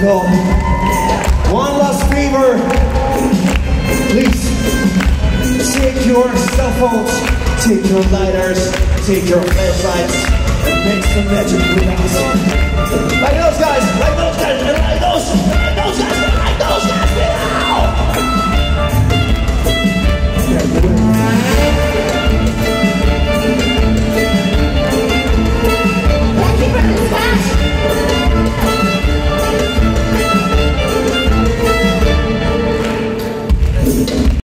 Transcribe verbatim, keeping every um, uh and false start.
go. One last favor. Please, take your cell phones, take your lighters, take your flashlights, and make some magic with us. Like those guys, like those guys, and like those.